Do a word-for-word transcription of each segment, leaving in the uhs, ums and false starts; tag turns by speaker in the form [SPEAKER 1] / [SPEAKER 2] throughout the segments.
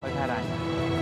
[SPEAKER 1] Pagharana.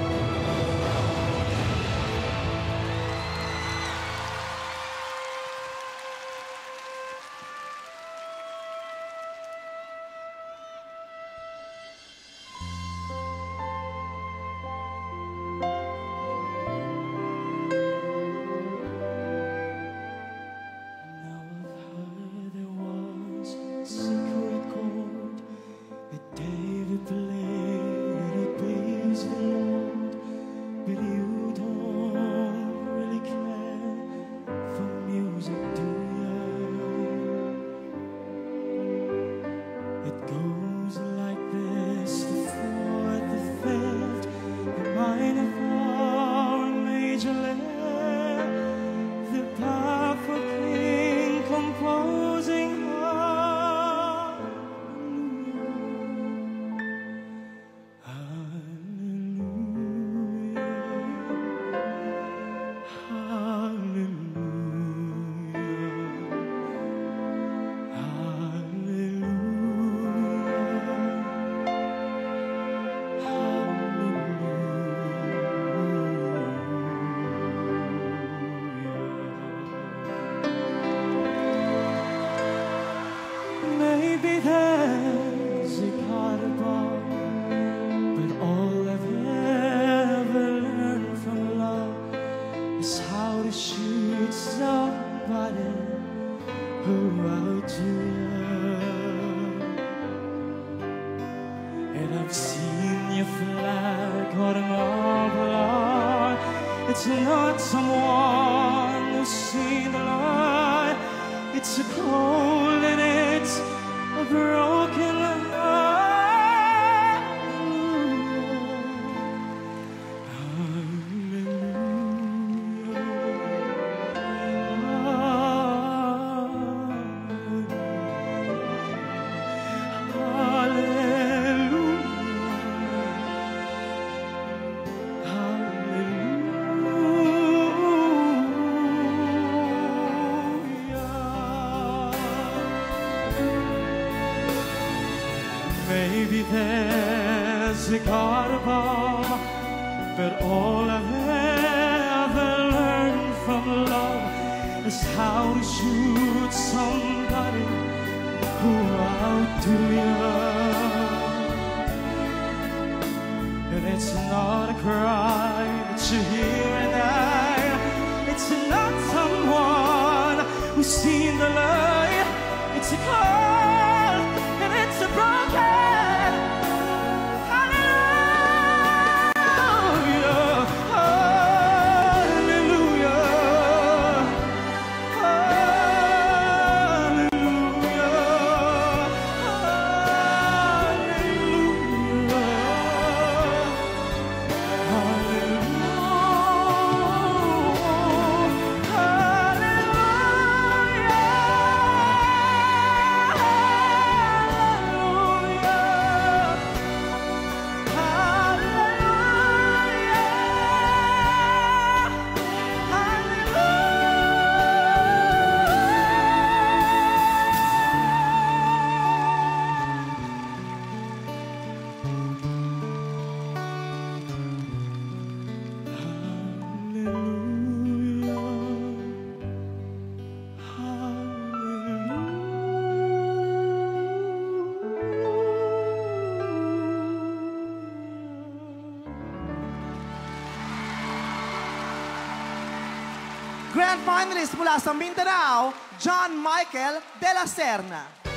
[SPEAKER 2] It's not someone who's seen the light. It's a cold and it's a broken heart. Maybe there's a God above, but all I've ever learned from love is how to shoot somebody who outdo you. And it's not a cry that you hear at night. It's not someone who's seen the light. It's a call and it's a broken.
[SPEAKER 3] Grand finalist mula sa Mindanao, John Michael Dela Cerna.